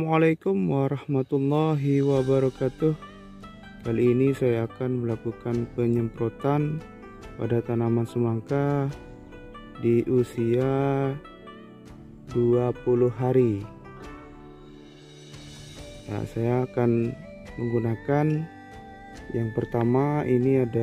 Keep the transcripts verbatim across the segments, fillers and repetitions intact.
Assalamualaikum warahmatullahi wabarakatuh. Kali ini saya akan melakukan penyemprotan pada tanaman semangka di usia dua puluh hari. Nah, saya akan menggunakan yang pertama ini ada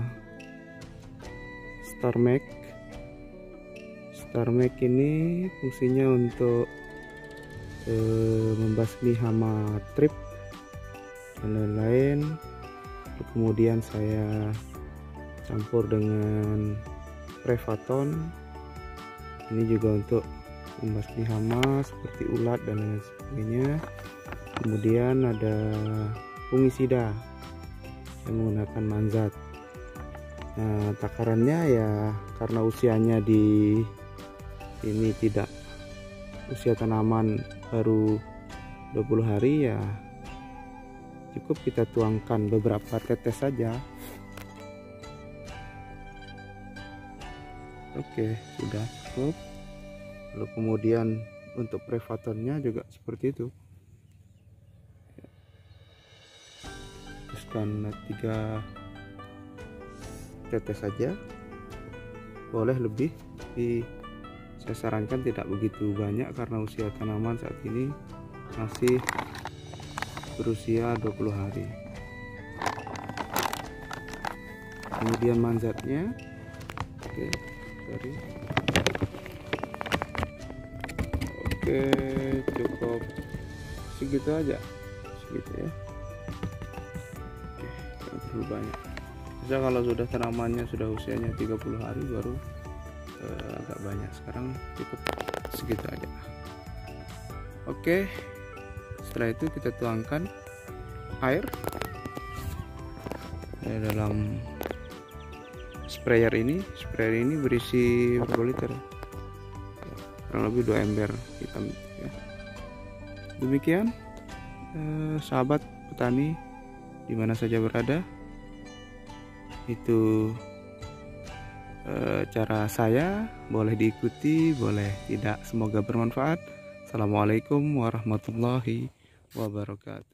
Starmax. Starmax ini fungsinya untuk eh, membasmi hama trip dan lain-lain. Kemudian saya campur dengan Prevaton. Ini juga untuk membasmi hama seperti ulat dan lain sebagainya. Kemudian ada fungisida, saya menggunakan Manzat. Nah, takarannya ya karena usianya di ini tidak usia tanaman baru dua puluh hari, ya cukup kita tuangkan beberapa tetes saja. Oke, sudah cukup. Lalu kemudian untuk Prevatonnya juga seperti itu. Teruskan tiga tetes saja, boleh lebih, tapi saya sarankan tidak begitu banyak karena usia tanaman saat ini masih berusia dua puluh hari. Kemudian Manzatnya, oke, sorry. Oke, cukup segitu aja, segitu ya. Oke, tidak terlalu banyak. Bisa kalau sudah tanamannya sudah usianya tiga puluh hari baru eh, agak banyak. Sekarang cukup segitu aja. Oke, setelah itu kita tuangkan air ya, dalam sprayer ini. Sprayer ini berisi berapa liter? Kurang lebih dua ember hitam ya. Demikian eh, sahabat petani dimana saja berada, itu e, cara saya, boleh diikuti, boleh tidak. Semoga bermanfaat. Assalamualaikum warahmatullahi wabarakatuh.